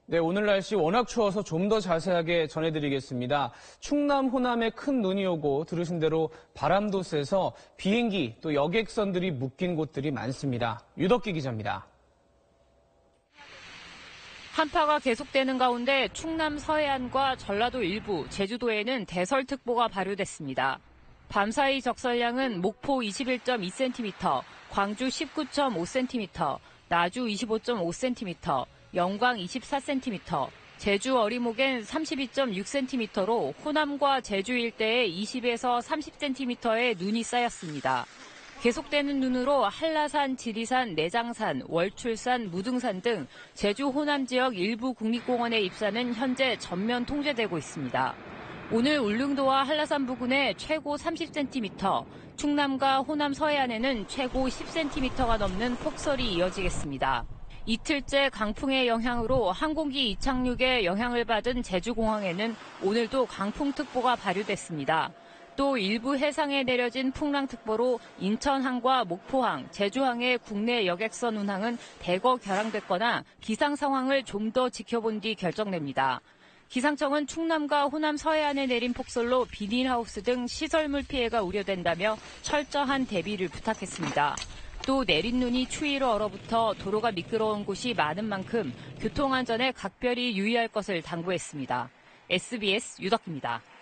네, 오늘 날씨 워낙 추워서 좀 더 자세하게 전해드리겠습니다. 충남, 호남에 큰 눈이 오고 들으신 대로 바람도 세서 비행기 또 여객선들이 묶인 곳들이 많습니다. 유덕기 기자입니다. 한파가 계속되는 가운데 충남 서해안과 전라도 일부, 제주도에는 대설특보가 발효됐습니다. 밤사이 적설량은 목포 21.2cm, 광주 19.5cm, 나주 25.5cm, 영광 24cm, 제주 어리목엔 32.6cm로 호남과 제주 일대에 20에서 30cm의 눈이 쌓였습니다. 계속되는 눈으로 한라산, 지리산, 내장산, 월출산, 무등산 등 제주 호남 지역 일부 국립공원의 입산은 현재 전면 통제되고 있습니다. 오늘 울릉도와 한라산 부근에 최고 30cm, 충남과 호남 서해안에는 최고 10cm가 넘는 폭설이 이어지겠습니다. 이틀째 강풍의 영향으로 항공기 이착륙에 영향을 받은 제주공항에는 오늘도 강풍특보가 발효됐습니다. 또 일부 해상에 내려진 풍랑특보로 인천항과 목포항, 제주항의 국내 여객선 운항은 대거 결항됐거나 기상 상황을 좀 더 지켜본 뒤 결정됩니다. 기상청은 충남과 호남 서해안에 내린 폭설로 비닐하우스 등 시설물 피해가 우려된다며 철저한 대비를 부탁했습니다. 또 내린 눈이 추위로 얼어붙어 도로가 미끄러운 곳이 많은 만큼 교통안전에 각별히 유의할 것을 당부했습니다. SBS 유덕기입니다.